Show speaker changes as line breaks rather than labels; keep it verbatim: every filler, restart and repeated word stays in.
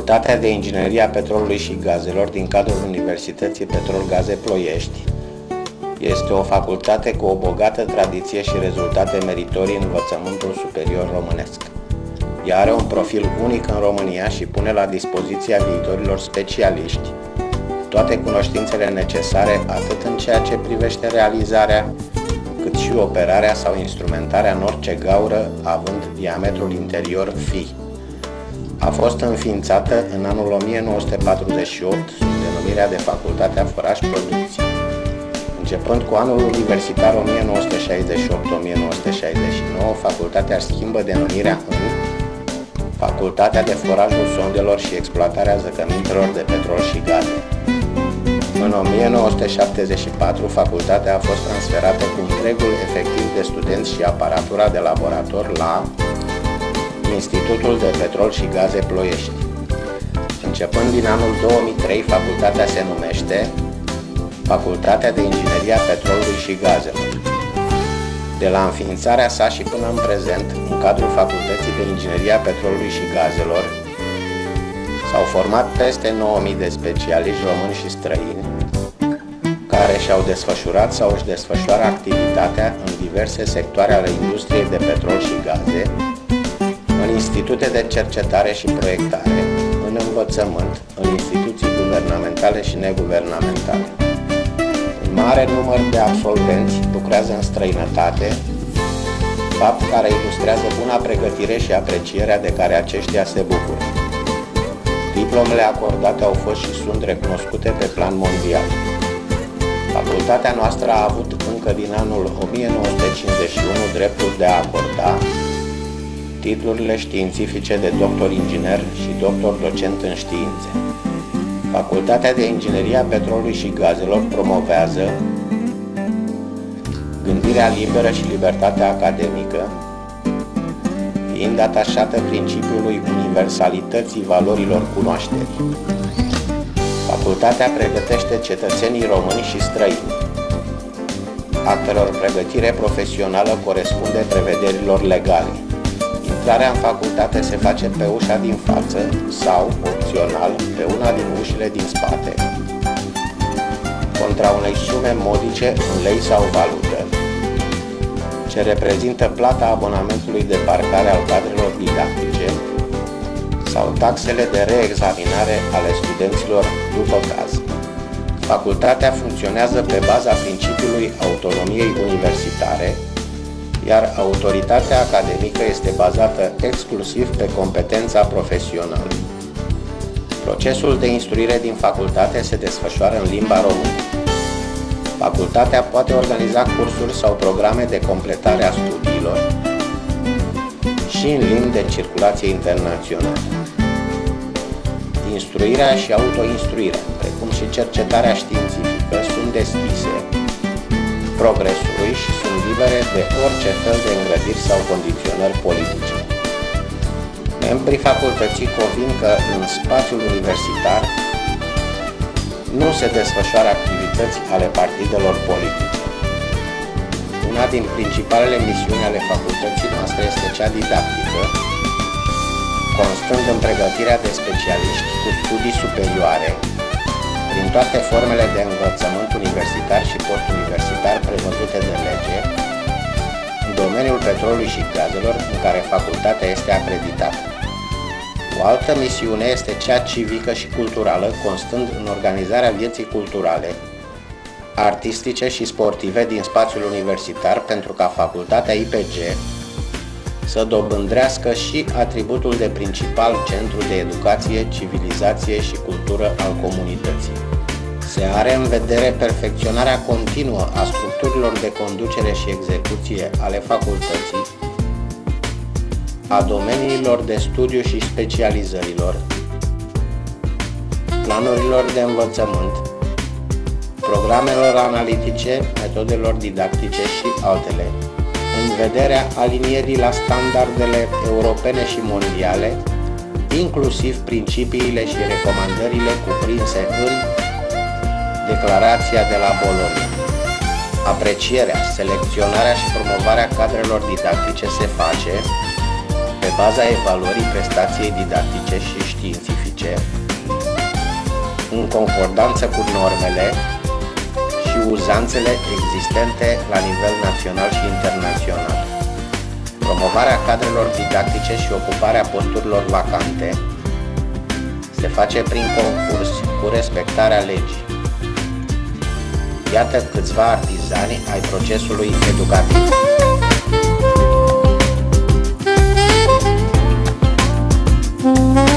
Facultatea de Inginerie a Petrolului și Gazelor din cadrul Universității Petrol Gaze Ploiești este o facultate cu o bogată tradiție și rezultate meritorii în învățământul superior românesc. Ea are un profil unic în România și pune la dispoziția viitorilor specialiști toate cunoștințele necesare atât în ceea ce privește realizarea, cât și operarea sau instrumentarea în orice gaură având diametrul interior fi. A fost înființată în anul o mie nouă sute patruzeci și opt sub denumirea de Facultatea Făraș Producție. Începând cu anul universitar o mie nouă sute șaizeci și opt - o mie nouă sute șaizeci și nouă, facultatea își schimbă denumirea în Facultatea de Forajul Sondelor și Exploatarea Zăcămintelor de Petrol și Gaze. În o mie nouă sute șaptezeci și patru, facultatea a fost transferată cu întregul efectiv de studenți și aparatura de laborator la Institutul de Petrol și Gaze Ploiești. Începând din anul două mii trei, facultatea se numește Facultatea de Inginerie a Petrolului și Gazelor. De la înființarea sa și până în prezent, în cadrul Facultății de Inginerie a Petrolului și Gazelor, s-au format peste nouă mii de specialiști români și străini, care și-au desfășurat sau își desfășoară activitatea în diverse sectoare ale industriei de petrol și gaze, în institute de cercetare și proiectare, în învățământ, în instituții guvernamentale și neguvernamentale. Un mare număr de absolvenți lucrează în străinătate, fapt care ilustrează buna pregătire și aprecierea de care aceștia se bucură. Diplomele acordate au fost și sunt recunoscute pe plan mondial. Facultatea noastră a avut încă din anul o mie nouă sute cincizeci și unu dreptul de a acorda titlurile științifice de doctor inginer și doctor docent în științe. Facultatea de Inginerie a Petrolului și Gazelor promovează gândirea liberă și libertatea academică, fiind atașată principiului universalității valorilor cunoașterii. Facultatea pregătește cetățenii români și străini. Actelor pregătire profesională corespunde prevederilor legale. Intrarea în facultate se face pe ușa din față sau, opțional, pe una din ușile din spate, contra unei sume modice în lei sau valută, ce reprezintă plata abonamentului de parcare al cadrelor didactice sau taxele de reexaminare ale studenților după caz. Facultatea funcționează pe baza principiului autonomiei universitare, iar autoritatea academică este bazată exclusiv pe competența profesională. Procesul de instruire din facultate se desfășoară în limba română. Facultatea poate organiza cursuri sau programe de completare a studiilor și în limbi de circulație internațională. Instruirea și autoinstruirea, precum și cercetarea științifică, sunt deschise progresului și sunt libere de orice fel de îngrădiri sau condiționări politice. Membrii facultății convin că în spațiul universitar nu se desfășoară activități ale partidelor politice. Una din principalele misiuni ale facultății noastre este cea didactică, constând în pregătirea de specialiști cu studii superioare prin toate formele de învățământ universitar și postuniversitar prevăzute de lege în domeniul petrolului și gazelor în care facultatea este acreditată. O altă misiune este cea civică și culturală, constând în organizarea vieții culturale, artistice și sportive din spațiul universitar pentru ca facultatea I P G să dobândrească și atributul de principal centru de educație, civilizație și cultură al comunității. Se are în vedere perfecționarea continuă a structurilor de conducere și execuție ale facultății, a domeniilor de studiu și specializărilor, planurilor de învățământ, programelor analitice, metodelor didactice și altele, în vederea alinierii la standardele europene și mondiale, inclusiv principiile și recomandările cuprinse în Declarația de la Bologna. Aprecierea, selecționarea și promovarea cadrelor didactice se face pe baza evaluării prestației didactice și științifice. didactice, în concordanță cu normele și uzanțele existente la nivel național și internațional. Promovarea cadrelor didactice și ocuparea posturilor vacante se face prin concurs cu respectarea legii. Iată câțiva artizani ai procesului educativ.
Thank you.